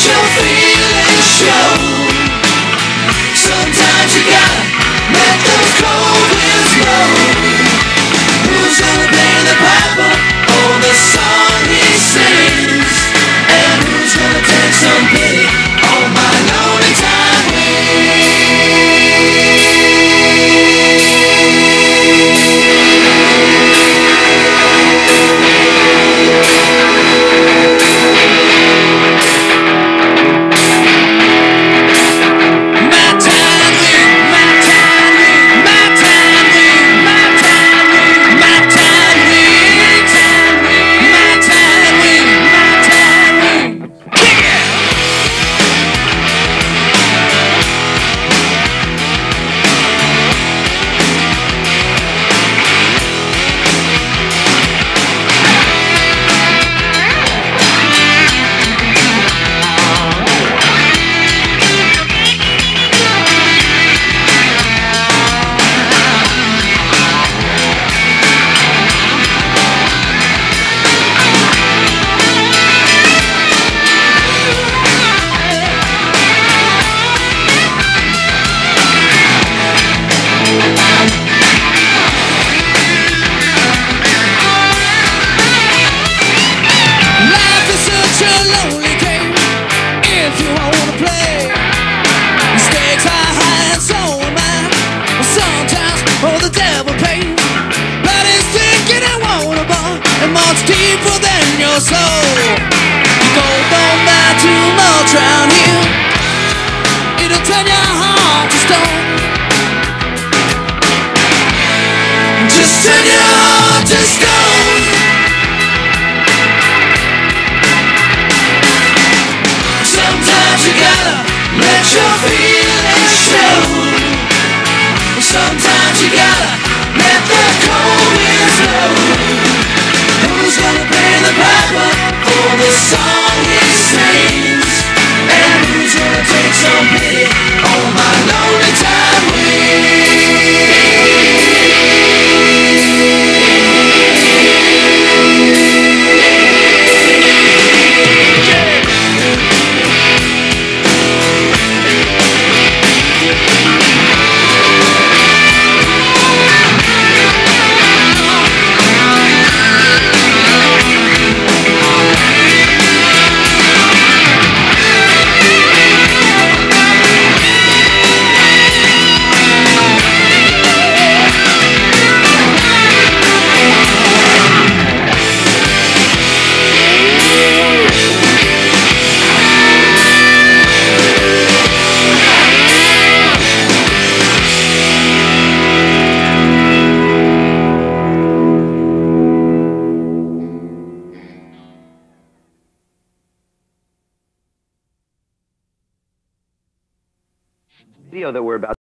your feelings show. Sometimes you gotta let those cold winds blow. Who's gonna play the piper or the song he sings? And who's gonna take some pity on my lonely time deeper than your soul. You don't buy too much round here. It'll turn your heart to stone. Just turn your heart to stone. Sometimes you gotta let your feelings show. Sometimes you gotta let the cold winds blow. Who's gonna play the piper for the song he sings? And who's gonna take some pity on my lonely time video that we're about